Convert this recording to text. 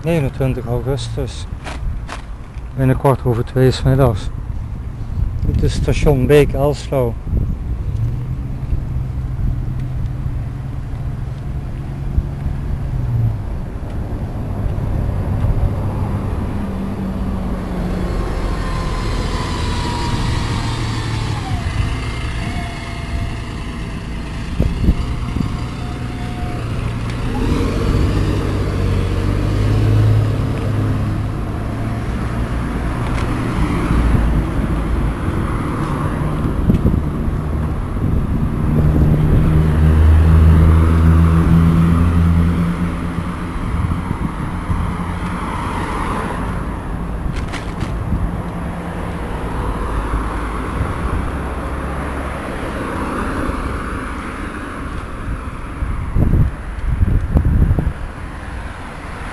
29 augustus. Binnen 1:15 's middags. Dit is station Beek Elslo.